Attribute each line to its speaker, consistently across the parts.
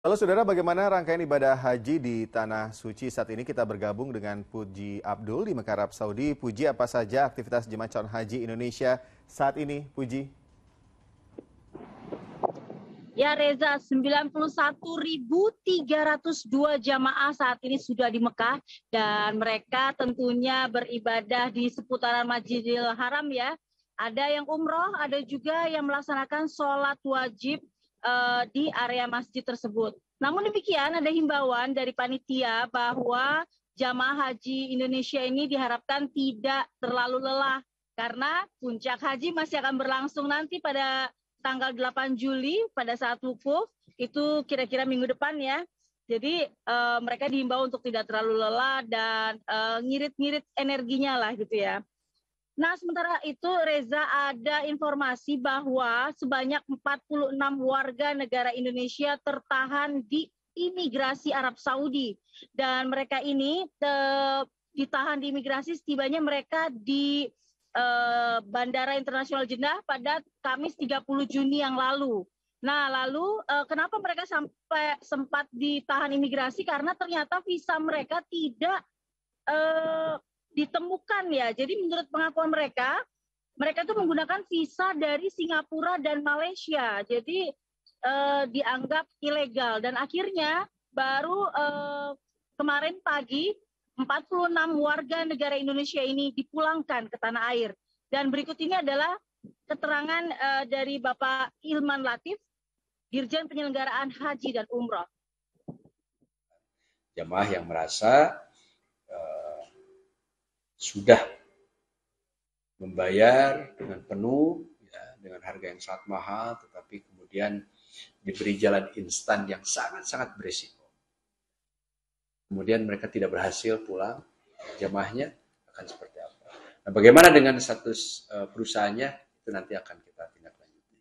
Speaker 1: Halo saudara, bagaimana rangkaian ibadah haji di Tanah Suci saat ini? Kita bergabung dengan Puji Abdul di Mekah, Arab Saudi. Puji, apa saja aktivitas jemaah calon haji Indonesia saat ini, Puji?
Speaker 2: Ya Reza, 91.302 jamaah saat ini sudah di Mekah dan mereka tentunya beribadah di seputaran Masjidil Haram ya. Ada yang umroh, ada juga yang melaksanakan sholat wajib di area masjid tersebut. Namun demikian ada himbauan dari panitia bahwa jamaah haji Indonesia ini diharapkan tidak terlalu lelah karena puncak haji masih akan berlangsung nanti pada tanggal 8 Juli pada saat wukuf, itu kira-kira minggu depan ya. Jadi mereka dihimbau untuk tidak terlalu lelah dan ngirit-ngirit energinya lah gitu ya. Nah, sementara itu Reza, ada informasi bahwa sebanyak 46 warga negara Indonesia tertahan di imigrasi Arab Saudi. Dan mereka ini ditahan di imigrasi, setibanya mereka di Bandara Internasional Jeddah pada Kamis 30 Juni yang lalu. Nah, lalu kenapa mereka sampai sempat ditahan imigrasi? Karena ternyata visa mereka tidak ditemukan ya. Jadi menurut pengakuan mereka itu menggunakan visa dari Singapura dan Malaysia. Jadi dianggap ilegal dan akhirnya baru kemarin pagi 46 warga negara Indonesia ini dipulangkan ke tanah air. Dan berikut ini adalah keterangan dari Bapak Ilman Latif, Dirjen Penyelenggaraan Haji dan Umroh.
Speaker 3: Jemaah yang merasa sudah membayar dengan penuh, ya, dengan harga yang sangat mahal, tetapi kemudian diberi jalan instan yang sangat-sangat berisiko. Kemudian mereka tidak berhasil pulang, jemaahnya akan seperti apa? Nah, bagaimana dengan status perusahaannya, itu nanti akan kita tindak lanjuti.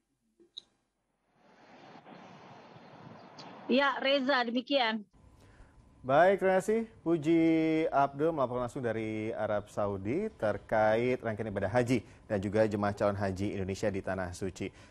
Speaker 2: Ya, Reza, demikian.
Speaker 1: Baik, terima kasih Puji Abdul melaporkan langsung dari Arab Saudi terkait rangkaian ibadah haji dan juga jemaah calon haji Indonesia di Tanah Suci.